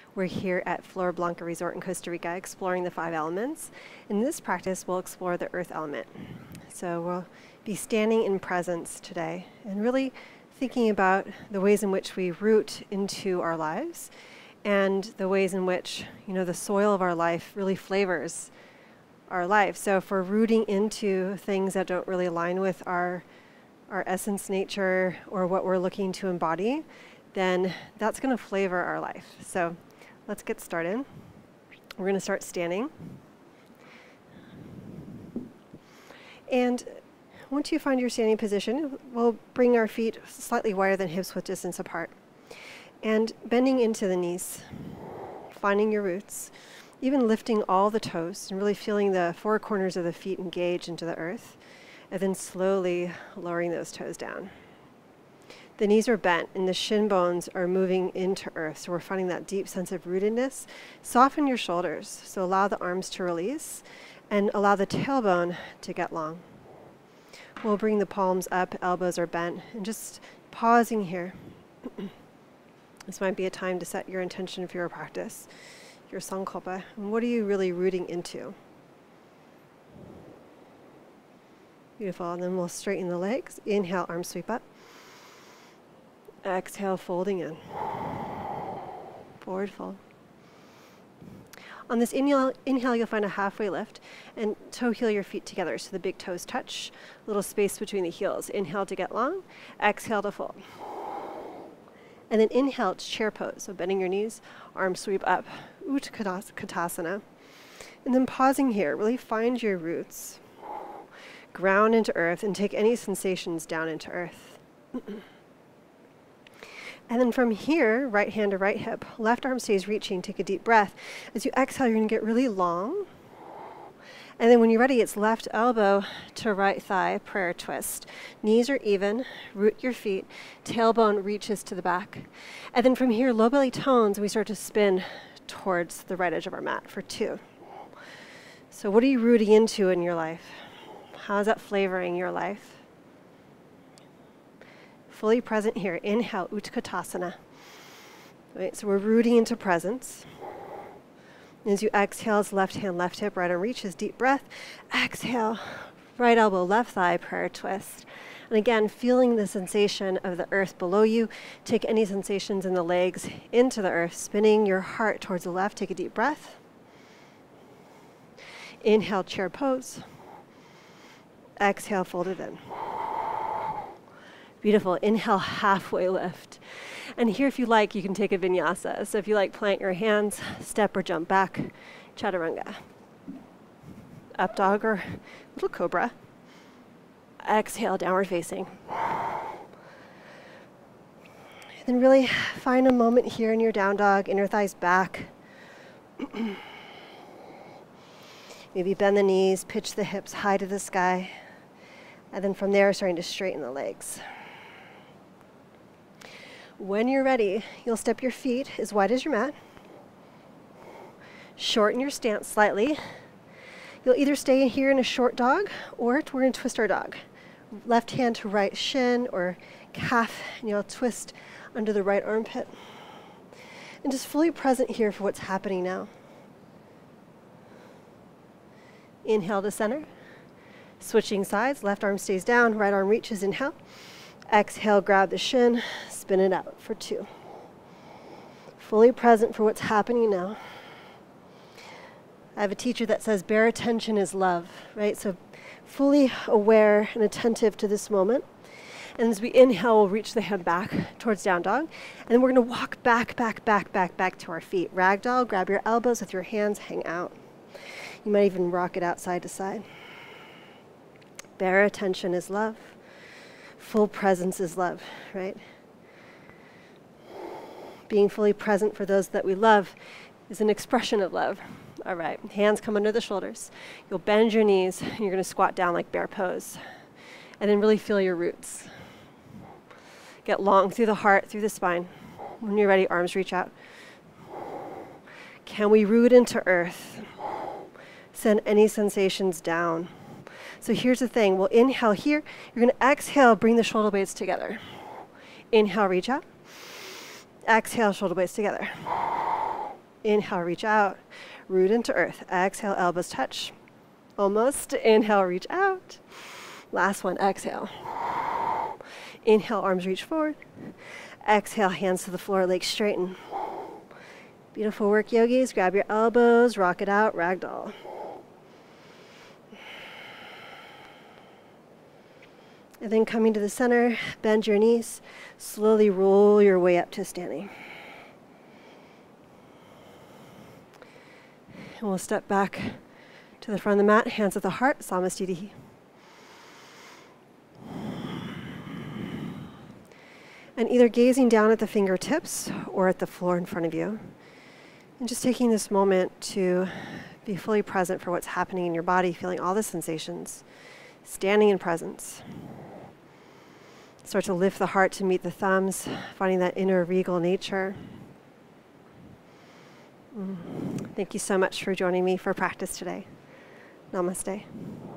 We're here at Flor Blanca Resort in Costa Rica exploring the 5 elements. In this practice, we'll explore the earth element. So we'll be standing in presence today and really thinking about the ways in which we root into our lives and the ways in which, the soil of our life really flavors our life. So if we're rooting into things that don't really align with our essence, nature, or what we're looking to embody, then that's going to flavor our life. So let's get started. We're going to start standing. And once you find your standing position, we'll bring our feet slightly wider than hips width distance apart. And bending into the knees, finding your roots, even lifting all the toes and really feeling the 4 corners of the feet engage into the earth, and then slowly lowering those toes down. The knees are bent and the shin bones are moving into earth, so we're finding that deep sense of rootedness. Soften your shoulders, so allow the arms to release and allow the tailbone to get long. We'll bring the palms up, elbows are bent, and just pausing here. This might be a time to set your intention for your practice, your sankalpa. And what are you really rooting into? Beautiful. And then we'll straighten the legs. Inhale, arms sweep up. Exhale, folding in. Forward fold. On this inhale, you'll find a halfway lift and toe heel your feet together so the big toes touch. A little space between the heels. Inhale to get long. Exhale to fold. And then inhale, it's chair pose. So bending your knees, arms sweep up, Utkatasana. And then pausing here, really find your roots. Ground into earth and take any sensations down into earth. And then from here, right hand to right hip, left arm stays reaching, take a deep breath. As you exhale, you're gonna get really long. And then when you're ready, it's left elbow to right thigh, prayer twist. Knees are even, root your feet, tailbone reaches to the back. And then from here, low belly tones, we start to spin towards the right edge of our mat for 2. So what are you rooting into in your life? How is that flavoring your life? Fully present here. Inhale, Utkatasana. Right, so we're rooting into presence. As you exhale, it's left hand, left hip, right arm reaches, deep breath. Exhale, right elbow, left thigh, prayer twist. And again, feeling the sensation of the earth below you. Take any sensations in the legs into the earth, spinning your heart towards the left. Take a deep breath. Inhale, chair pose. Exhale, fold it in. Beautiful. Inhale, halfway lift. And here, if you like, you can take a vinyasa. So if you like, plant your hands, step or jump back, chaturanga. Up dog or little cobra. Exhale, downward facing. Then really find a moment here in your down dog, inner thighs back. Maybe bend the knees, pitch the hips high to the sky. And then from there, starting to straighten the legs. When you're ready, you'll step your feet as wide as your mat. Shorten your stance slightly. You'll either stay here in a short dog, or we're going to twist our dog. Left hand to right shin or calf, and you'll twist under the right armpit. And just fully present here for what's happening now. Inhale to center. Switching sides, left arm stays down, right arm reaches, inhale. Exhale, grab the shin, spin it out for 2. Fully present for what's happening now. I have a teacher that says bare attention is love, right? So fully aware and attentive to this moment. And as we inhale, we'll reach the hand back towards down dog. And then we're gonna walk back to our feet. Ragdoll, grab your elbows with your hands, hang out. You might even rock it out side to side. Bare attention is love. Full presence is love, right? Being fully present for those that we love is an expression of love. All right, hands come under the shoulders. You'll bend your knees, and you're gonna squat down like bear pose. And then really feel your roots. Get long through the heart, through the spine. When you're ready, arms reach out. Can we root into earth? Send any sensations down. So here's the thing, we'll inhale here. You're gonna exhale, bring the shoulder blades together. Inhale, reach out. Exhale, shoulder blades together. Inhale, reach out. Root into earth. Exhale, elbows touch. Almost. Inhale, reach out. Last one, exhale. Inhale, arms reach forward. Exhale, hands to the floor, legs straighten. Beautiful work, yogis. Grab your elbows, rock it out, ragdoll. And then coming to the center, bend your knees, slowly roll your way up to standing. And we'll step back to the front of the mat, hands at the heart, Samasthiti. And either gazing down at the fingertips or at the floor in front of you. And just taking this moment to be fully present for what's happening in your body, feeling all the sensations, standing in presence. Start to lift the heart to meet the thumbs, finding that inner regal nature. Thank you so much for joining me for practice today. Namaste.